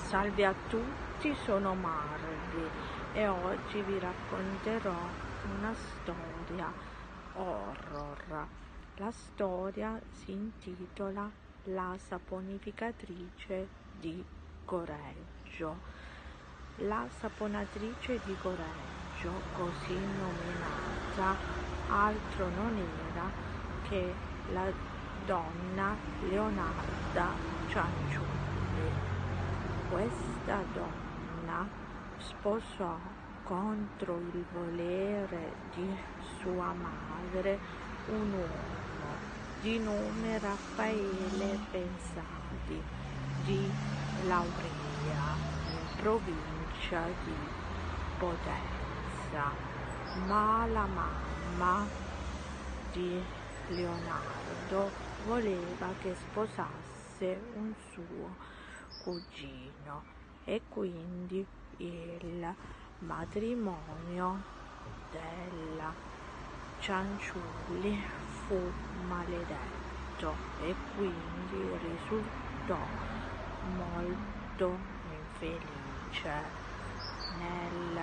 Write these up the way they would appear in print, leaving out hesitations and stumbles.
Salve a tutti, sono Marvi e oggi vi racconterò una storia horror. La storia si intitola La saponificatrice di Coreggio. La saponatrice di Coreggio, così nominata, altro non era che la donna Leonarda Cianciulli. Questa donna sposò contro il volere di sua madre un uomo di nome Raffaele Pensati di Lauria, in provincia di Potenza, ma la mamma di Leonardo voleva che sposasse un suo cugino e quindi il matrimonio della Cianciulli fu maledetto e quindi risultò molto infelice. Nel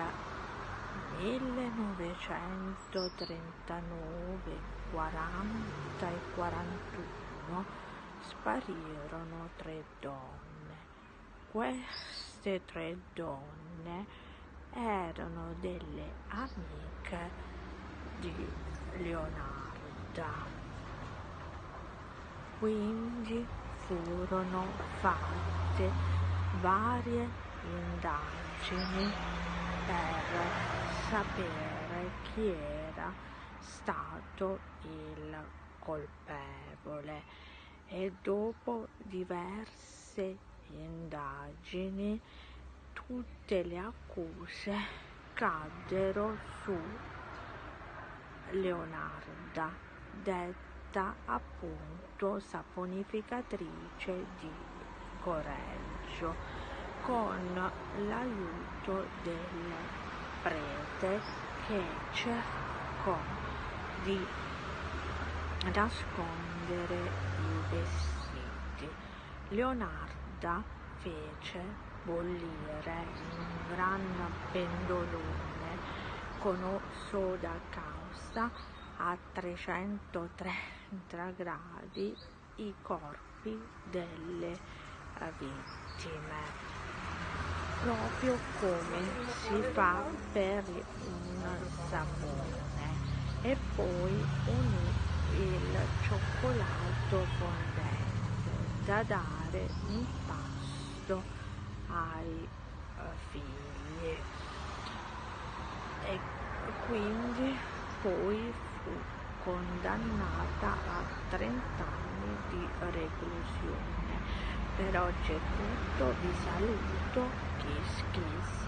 1939, 40 e 41 sparirono 3 donne. Queste 3 donne erano delle amiche di Leonarda, quindi furono fatte varie indagini per sapere chi era stato il colpevole e dopo diverse indagini tutte le accuse caddero su Leonarda, detta appunto saponificatrice di Coreggio, con l'aiuto del prete che cercò di nascondere i vestiti. Leonarda fece bollire in un gran pendolone con soda causta a 330 gradi i corpi delle vittime, proprio come si fa per un sapone, e poi unì il cioccolato fondente da dare in pasto ai figli, e quindi poi fu condannata a 30 anni di reclusione. Per oggi è tutto, vi saluto, kiss kiss.